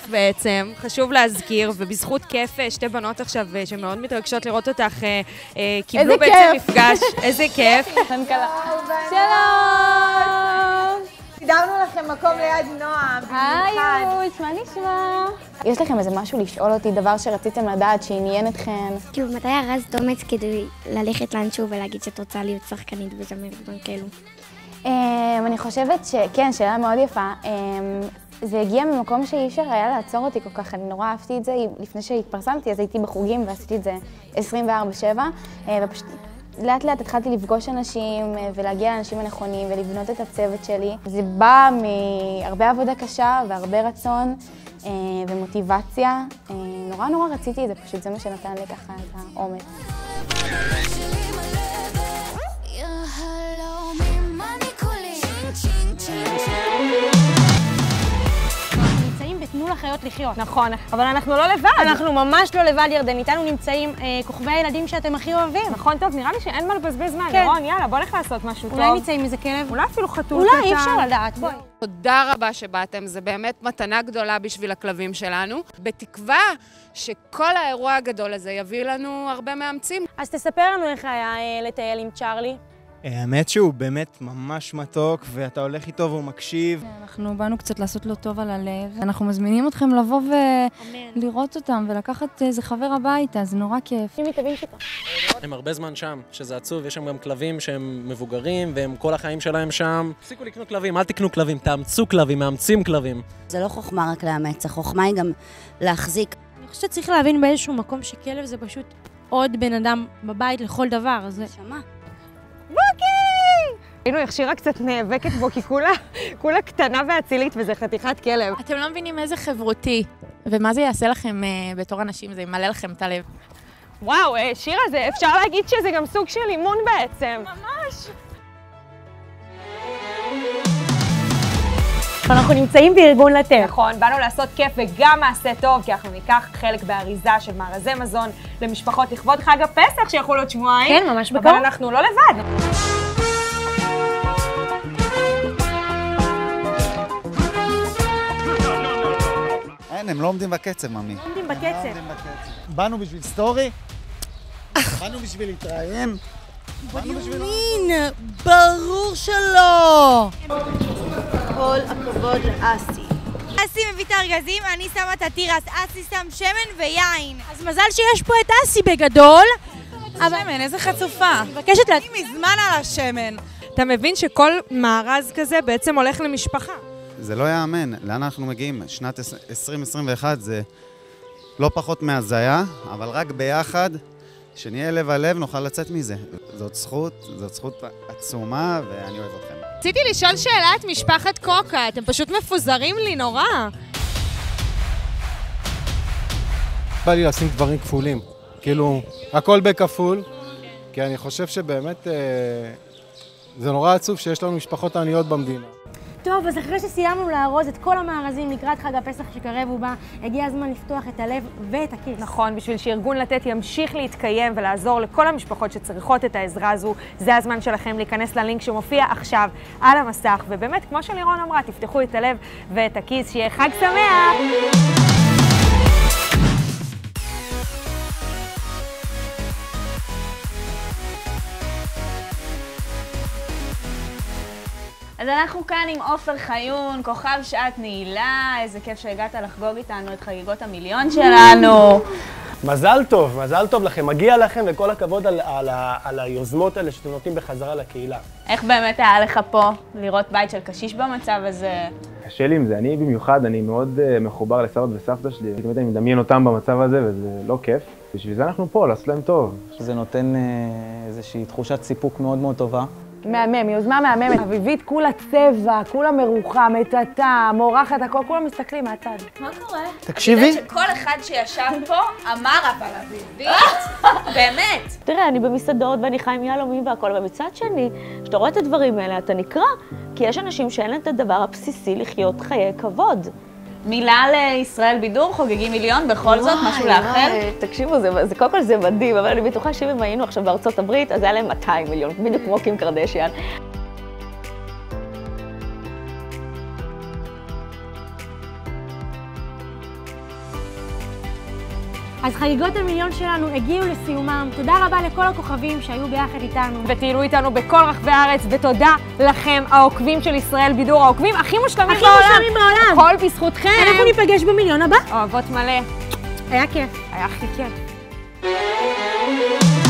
בעצם, חשוב להזכיר, ובזכות כיף שתי בנות עכשיו שמאוד מתרגשות לראות אותך, קיבלו בעצם מפגש. איזה כיף. שלום! סידרנו לכם מקום ליד נועם, היי יוש, מה נשמע? יש לכם איזה משהו לשאול אותי, דבר שרציתם לדעת, שעניין אתכם? כאילו, מתי ארזת אומץ כדי ללכת לאנשהו ולהגיד שאת רוצה להיות שחקנית וזמרת ודברים כאלו? אני חושבת שכן, שאלה מאוד יפה. זה הגיע ממקום שאי אפשר היה לעצור אותי כל כך, אני נורא אהבתי את זה. לפני שהתפרסמתי, אז הייתי בחוגים ועשיתי את זה 24/7, ופשוט לאט לאט התחלתי לפגוש אנשים ולהגיע לאנשים הנכונים ולבנות את הצוות שלי. זה בא מהרבה עבודה קשה והרבה רצון ומוטיבציה. נורא רציתי את זה, פשוט זה מה שנתן לי ככה את האומץ. תנו לחיות לחיות. נכון, אבל אנחנו לא לבד. אנחנו ממש לא לבד, ירדן. איתנו נמצאים כוכבי הילדים שאתם הכי אוהבים. נכון, טוב, נראה לי שאין מה לבזבז זמן. לירון, יאללה, בוא נלך לעשות משהו טוב. אולי נצא עם איזה כלב? אולי אפילו חתול קטן. אולי, אי אפשר לדעת, בואי. תודה רבה שבאתם, זה באמת מתנה גדולה בשביל הכלבים שלנו. בתקווה שכל האירוע הגדול הזה יביא לנו הרבה מאמצים. אז תספר לנו איך היה לטייל עם צ'ארלי. האמת שהוא באמת ממש מתוק, ואתה הולך איתו והוא מקשיב. אנחנו באנו קצת לעשות לו טוב על הלב. אנחנו מזמינים אתכם לבוא ולראות אותם ולקחת איזה חבר הביתה, זה נורא כיף. הם הרבה זמן שם, שזה עצוב, יש שם גם כלבים שהם מבוגרים, והם כל החיים שלהם שם. תפסיקו לקנות כלבים, אל תקנו כלבים, תאמצו כלבים, מאמצים כלבים. זה לא חוכמה רק לאמץ, החוכמה היא גם להחזיק. אני חושבת שצריך להבין באיזשהו מקום שכלב זה פשוט עוד בן אדם בבית לכל דבר. שמע. היינו איך שירה קצת נאבקת בו, כי כולה קטנה ואצילית, וזה חתיכת כלב. אתם לא מבינים איזה חברותי, ומה זה יעשה לכם בתור אנשים, זה ימלא לכם את הלב. וואו, שירה, אפשר להגיד שזה גם סוג של אימון בעצם. ממש. אנחנו נמצאים בארגון לתת. נכון, באנו לעשות כיף וגם מעשה טוב, כי אנחנו ניקח חלק באריזה של מארזי מזון למשפחות לכבוד חג הפסח, שיכול להיות שבועיים. כן, ממש בקרוב. אבל אנחנו לא לבד. אין, הם לא עומדים בקצב, ממי. לא עומדים בקצב. באנו בשביל סטורי? באנו בשביל להתראיין? ברור שלא! כל הכבוד לאסי. אסי מביא את הארגזים, אני שמה את התירס, אסי שם שמן ויין. אז מזל שיש פה את אסי בגדול. שמן, איזה חצופה. אני מבקשת אני מזמן על השמן. אתה מבין שכל מארז כזה בעצם הולך למשפחה. זה לא יאמן, לאן אנחנו מגיעים? שנת 2021 זה לא פחות מהזיה, אבל רק ביחד, שנהיה לב על לב, נוכל לצאת מזה. זאת זכות עצומה, ואני אוהב אתכם. רציתי לשאול שאלה את משפחת קוקה, אתם פשוט מפוזרים לי נורא. בא לי לשים דברים כפולים, כאילו, הכל בכפול, כי אני חושב שבאמת זה נורא עצוב שיש לנו משפחות עניות במדינה. טוב, אז אחרי שסיימנו לארוז את כל המארזים לקראת חג הפסח שקרב ובא, הגיע הזמן לפתוח את הלב ואת הכיס. נכון, בשביל שארגון לתת ימשיך להתקיים ולעזור לכל המשפחות שצריכות את העזרה הזו, זה הזמן שלכם להיכנס ללינק שמופיע עכשיו על המסך, ובאמת, כמו שלירון אמרה, תפתחו את הלב ואת הכיס, שיהיה חג שמח! אז אנחנו כאן עם עופר חיון, כוכב שעת נעילה, איזה כיף שהגעת לחגוג איתנו את חגיגות המיליון שלנו. מזל טוב לכם, מגיע לכם וכל הכבוד על היוזמות האלה שאתם נותנים בחזרה לקהילה. איך באמת היה לך פה לראות בית של קשיש במצב הזה? קשה לי עם זה, אני במיוחד, אני מאוד מחובר לסבתא וסבתא שלי, באמת אני מדמיין אותם במצב הזה וזה לא כיף. בשביל זה אנחנו פה, לעשות להם טוב. זה נותן איזושהי תחושת סיפוק מאוד מאוד טובה. מהמם, יוזמה מהממת. אביבית, כולה צבע, כולה מרוחה, מטאטה, מורחת, הכל, כולם מסתכלים מהצד. מה קורה? תקשיבי. אני יודעת שכל אחד שישב פה אמר אבל אביבית, באמת. תראה, אני במסעדות ואני חי עם יהלומים והכל, ומצד שני, כשאתה רואה את הדברים האלה, אתה נקרא, כי יש אנשים שאין להם את הדבר הבסיסי לחיות חיי כבוד. מילה לישראל בידור, חוגגים מיליון, בכל זאת, משהו לאחר? תקשיבו, קודם כל זה מדהים, אבל אני בטוחה שאם היינו עכשיו בארצות הברית, אז היה להם 200 מיליון, בדיוק כמו קים קרדשיאן. אז חגיגות המיליון שלנו הגיעו לסיומם. תודה רבה לכל הכוכבים שהיו ביחד איתנו. וטיילו איתנו בכל רחבי הארץ, ותודה לכם, העוקבים של ישראל בידור, העוקבים הכי מושלמים בעולם. הכי מושלמים בעולם. הכל בזכותכם. אנחנו ניפגש במיליון הבא. אוהבות מלא. היה כיף. היה הכי כיף.